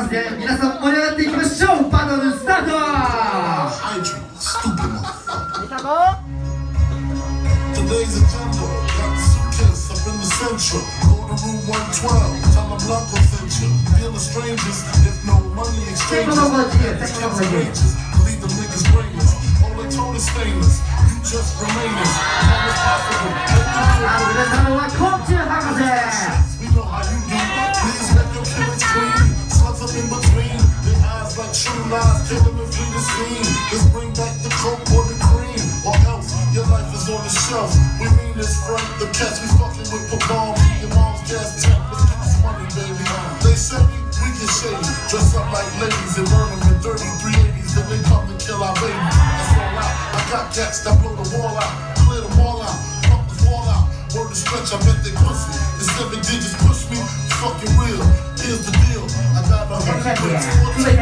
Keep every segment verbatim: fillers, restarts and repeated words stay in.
ますね。皆さん盛り上がっていきましょう。バトルスタート。 Today's agenda, got the suitcase up in the central. Go to room one twelve, tell them Blanco sent you. Feel the strangers, if no money exchanges. Leave the niggas brainless. All they told is stainless. You just remainers. How it's possible. We know how you do. Please let your killers clean. Slugs up in between. Their eyes like true lies. Kill them and flee the scene. Just bring back the coke or the cream. Or else your life is on the shelf. We mean this front. The cats we fucking with for bomb. Your mom's gas tank. Let's get this money, baby. They say we get shady. Dress up like ladies and burn them in dirty three eighties. Then they come to kill our babies. That's all out. I got cats that blow the wall out. Clear them all out. Fuck the fall out. Word to stretch, I bet they pussy. The seven digits push me. Fucking real. Here's the deal. I got a hundred bricks. Six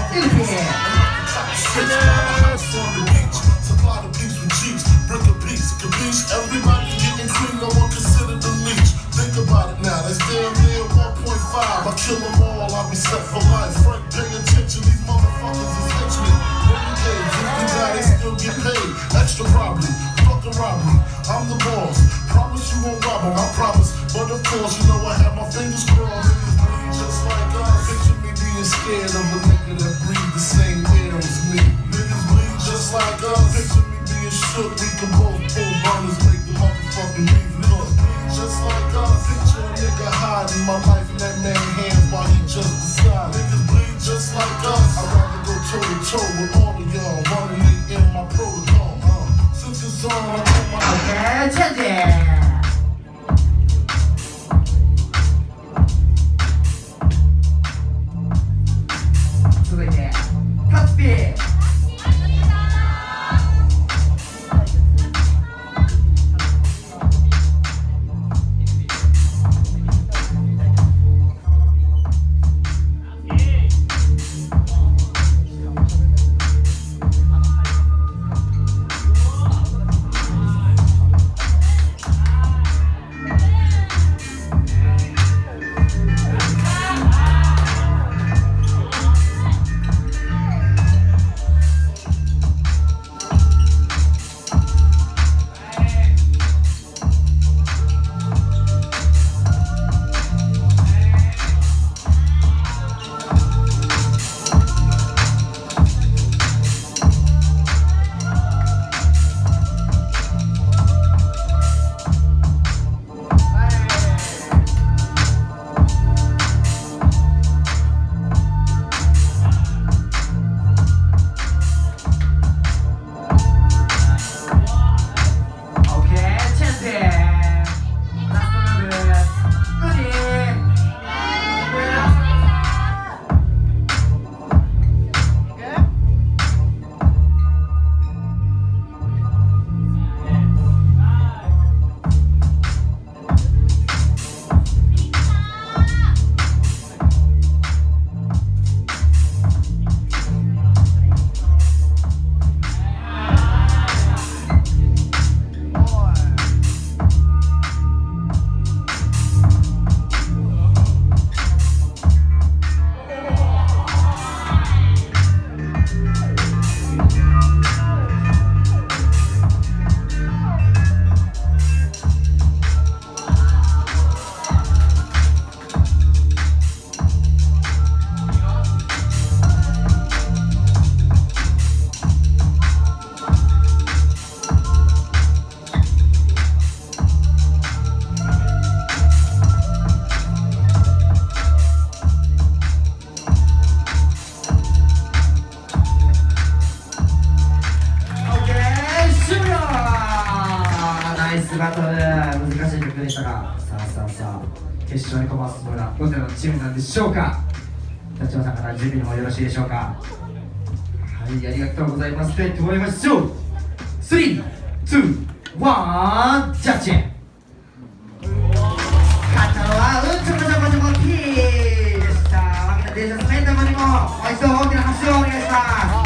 house on the beach. Supply the beach with jeeps. Brick a piece. Capiche? Everybody getting cream. No one considered the leech. Think about it now. That's damn near one point five. I kill them all. I'll be set for life. Frank, pay attention. These motherfuckers is henchmen. Renegades. If you die, they still get paid. Extra robbery. Fucking robbery. I'm the boss. Promise you won't rob them. I promise. But of course, you know I have my fingers crossed. Niggas bleed just like us. Picture me being scared of a nigga that breathe the same air as me. Niggas bleed just like us. Picture me being shook. We can both pull burners, make the motherfucking leave. Niggas bleed just like us. Picture a nigga hiding my life in that man's hands while he just decides. Niggas bleed just like us. I'd rather go toe to toe with all of y'all running me in my protocol. Uh, since it's on, I put my Okay, change it. 続いてタッピー。バトル難しい曲でしたが、さあさあさあ決勝に駒を進むのはどちらのチームなんでしょうか。立花さんから準備の方よろしいでしょうか。はい、ありがとうございます。では終わりましょう。スリー、ツー、ワン、ジャッジ。勝ったのはうんちょこちょこちょこ P でした。負けた伝説メンタルにももう一度大きな拍手をお願いします。